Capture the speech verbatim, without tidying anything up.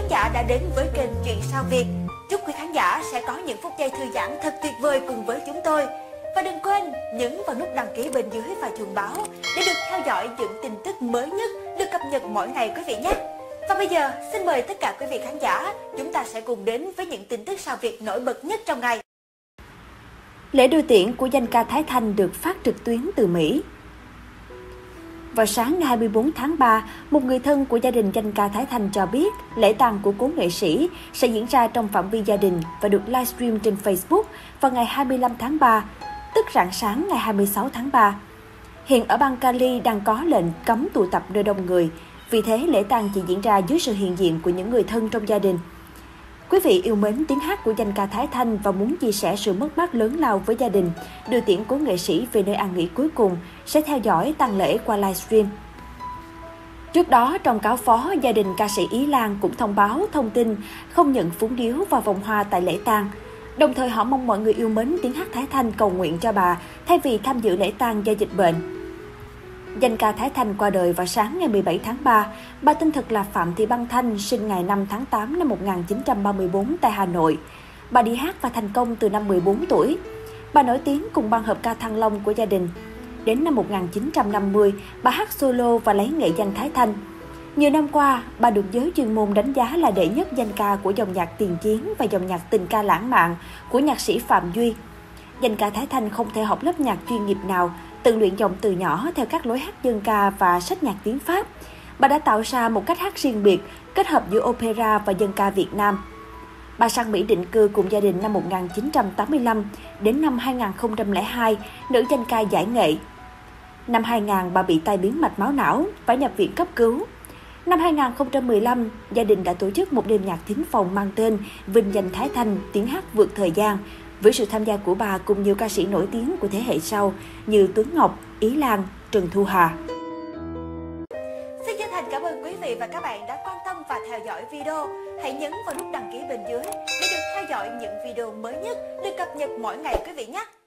khán giả đã đến với kênh Chuyện Sao Việt. Chúc quý khán giả sẽ có những phút giây thư giãn thật tuyệt vời cùng với chúng tôi. Và đừng quên nhấn vào nút đăng ký bên dưới và chuông báo để được theo dõi những tin tức mới nhất được cập nhật mỗi ngày quý vị nhé. Và bây giờ xin mời tất cả quý vị khán giả, chúng ta sẽ cùng đến với những tin tức sao Việt nổi bật nhất trong ngày. Lễ đưa tiễn của danh ca Thái Thanh được phát trực tuyến từ Mỹ. Vào sáng ngày hai mươi tư tháng ba, một người thân của gia đình danh ca Thái Thanh cho biết lễ tang của cố nghệ sĩ sẽ diễn ra trong phạm vi gia đình và được livestream trên Facebook vào ngày hai mươi lăm tháng ba, tức rạng sáng ngày hai mươi sáu tháng ba. Hiện ở bang Cali đang có lệnh cấm tụ tập nơi đông người, vì thế lễ tang chỉ diễn ra dưới sự hiện diện của những người thân trong gia đình. Quý vị yêu mến tiếng hát của danh ca Thái Thanh và muốn chia sẻ sự mất mát lớn lao với gia đình, đưa tiễn cố nghệ sĩ về nơi an nghỉ cuối cùng, sẽ theo dõi tang lễ qua livestream. Trước đó, trong cáo phó, gia đình ca sĩ Ý Lan cũng thông báo thông tin không nhận phúng điếu và vòng hoa tại lễ tang. Đồng thời họ mong mọi người yêu mến tiếng hát Thái Thanh cầu nguyện cho bà thay vì tham dự lễ tang do dịch bệnh. Danh ca Thái Thanh qua đời vào sáng ngày mười bảy tháng ba. Bà tên thật là Phạm Thị Băng Thanh, sinh ngày năm tháng tám năm một nghìn chín trăm ba mươi tư tại Hà Nội. Bà đi hát và thành công từ năm mười bốn tuổi. Bà nổi tiếng cùng ban hợp ca Thăng Long của gia đình. Đến năm một nghìn chín trăm năm mươi, bà hát solo và lấy nghệ danh Thái Thanh. Nhiều năm qua, bà được giới chuyên môn đánh giá là đệ nhất danh ca của dòng nhạc tiền chiến và dòng nhạc tình ca lãng mạn của nhạc sĩ Phạm Duy. Danh ca Thái Thanh không thể học lớp nhạc chuyên nghiệp nào, tự luyện giọng từ nhỏ theo các lối hát dân ca và sách nhạc tiếng Pháp. Bà đã tạo ra một cách hát riêng biệt, kết hợp giữa opera và dân ca Việt Nam. Bà sang Mỹ định cư cùng gia đình năm một nghìn chín trăm tám mươi lăm, đến năm hai nghìn không trăm lẻ hai, nữ danh ca giải nghệ. Năm hai nghìn, bà bị tai biến mạch máu não, phải nhập viện cấp cứu. Năm hai nghìn không trăm mười lăm, gia đình đã tổ chức một đêm nhạc thính phòng mang tên Vinh danh Thái Thanh, tiếng hát vượt thời gian, với sự tham gia của bà cùng nhiều ca sĩ nổi tiếng của thế hệ sau như Tuấn Ngọc, Ý Lan, Trần Thu Hà. Xin chân thành cảm ơn quý vị và các bạn đã quan tâm và theo dõi video. Hãy nhấn vào nút đăng ký bên dưới để được theo dõi những video mới nhất được cập nhật mỗi ngày quý vị nhé.